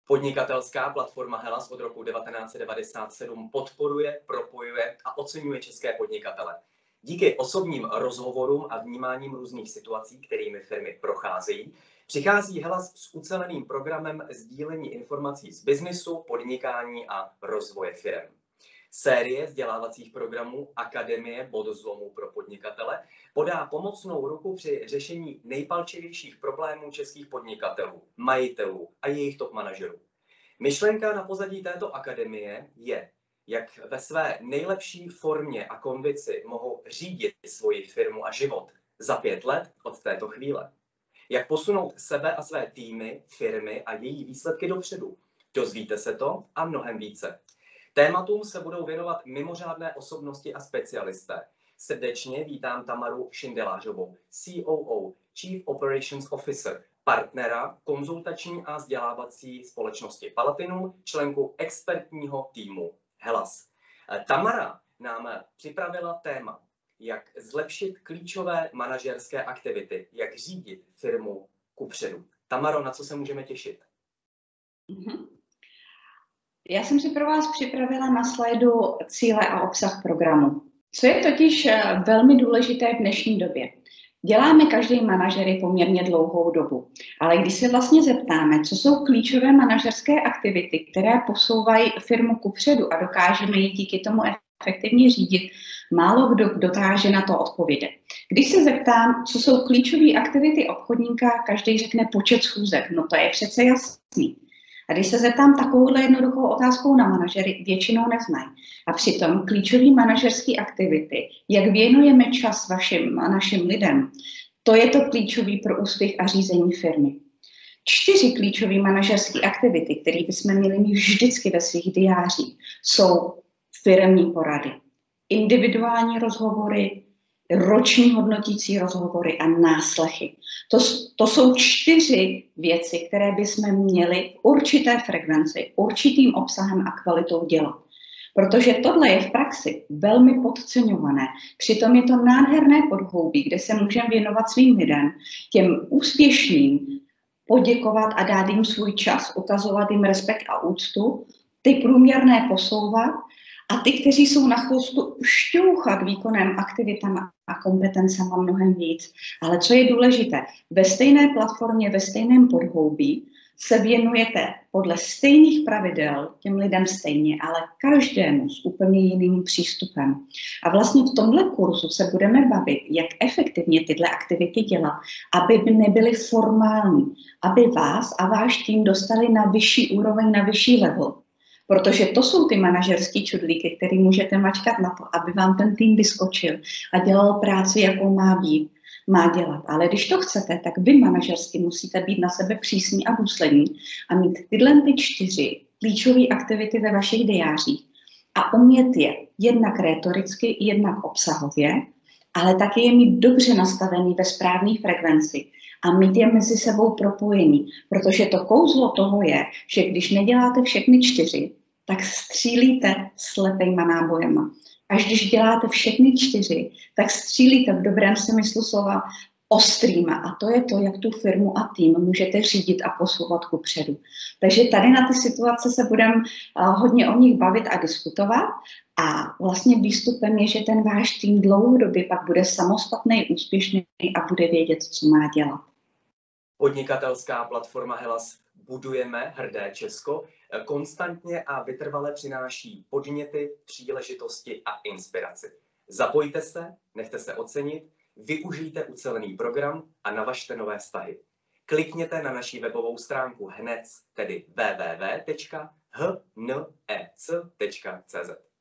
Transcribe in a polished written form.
Podnikatelská platforma Hellas od roku 1997 podporuje, propojuje a oceňuje české podnikatele. Díky osobním rozhovorům a vnímáním různých situací, kterými firmy procházejí, přichází Hellas s uceleným programem sdílení informací z biznisu, podnikání a rozvoje firem. Série vzdělávacích programů Akademie bodozlomu pro podnikatele podá pomocnou ruku při řešení nejpalčivějších problémů českých podnikatelů, majitelů a jejich top manažerů. Myšlenka na pozadí této akademie je, jak ve své nejlepší formě a kondici mohou řídit svoji firmu a život za 5 let od této chvíle. Jak posunout sebe a své týmy, firmy a její výsledky dopředu. Dozvíte se to a mnohem více. Tématům se budou věnovat mimořádné osobnosti a specialisté. Srdečně vítám Tamaru Šindelářovou, COO, Chief Operations Officer, partnera konzultační a vzdělávací společnosti Palatinum, členku expertního týmu Hellas. Tamara nám připravila téma, jak zlepšit klíčové manažerské aktivity, jak řídit firmu kupředu. Tamaro, na co se můžeme těšit? Já jsem si pro vás připravila na slajdu cíle a obsah programu. Co je totiž velmi důležité v dnešní době? Děláme každý manažery poměrně dlouhou dobu, ale když se vlastně zeptáme, co jsou klíčové manažerské aktivity, které posouvají firmu kupředu a dokážeme ji díky tomu efektivně řídit, málo kdo dokáže na to odpovědět. Když se zeptám, co jsou klíčové aktivity obchodníka, každý řekne počet schůzek, no to je přece jasný. A když se zeptám takovouhle jednoduchou otázkou na manažery, většinou neznají. A přitom klíčové manažerské aktivity, jak věnujeme čas našim lidem, to je to klíčové pro úspěch a řízení firmy. 4 klíčové manažerské aktivity, které bychom měli mít vždycky ve svých diářích, jsou firemní porady, individuální rozhovory, roční hodnotící rozhovory a náslechy. To jsou 4 věci, které bychom měli v určité frekvenci, určitým obsahem a kvalitou dělat. Protože tohle je v praxi velmi podceňované. Přitom je to nádherné podhoubí, kde se můžeme věnovat svým lidem, těm úspěšným, poděkovat a dát jim svůj čas, ukazovat jim respekt a úctu, ty průměrné posouvat a ty, kteří jsou na chvostu, šťouchat výkonem, aktivitama a kompetencema mnohem víc. Ale co je důležité, ve stejné platformě, ve stejném podhoubí se věnujete podle stejných pravidel těm lidem stejně, ale každému s úplně jiným přístupem. A vlastně v tomhle kurzu se budeme bavit, jak efektivně tyhle aktivity dělat, aby nebyly formální, aby vás a váš tým dostali na vyšší úroveň, na vyšší level. Protože to jsou ty manažerský čudlíky, který můžete mačkat na to, aby vám ten tým vyskočil a dělal práci, jakou má dělat. Ale když to chcete, tak vy manažersky musíte být na sebe přísní a důslední a mít tyhle 4 klíčové aktivity ve vašich diářích a umět je jednak rétoricky, jednak obsahově, ale taky je mít dobře nastavený ve správné frekvenci a mít je mezi sebou propojení, protože to kouzlo toho je, že když neděláte všechny 4, tak střílíte slepejma nábojema. Až když děláte všechny 4, tak střílíte v dobrém smyslu slova ostrýma. A to je to, jak tu firmu a tým můžete řídit a posouvat kupředu. Takže tady na ty situace se budeme hodně o nich bavit a diskutovat. A vlastně výstupem je, že ten váš tým dlouhodobě pak bude samostatný, úspěšný a bude vědět, co má dělat. Podnikatelská platforma Hellas Budujeme hrdé Česko konstantně a vytrvale přináší podněty, příležitosti a inspiraci. Zapojte se, nechte se ocenit, využijte ucelený program a navažte nové vztahy. Klikněte na naši webovou stránku hned, tedy www.hnec.cz.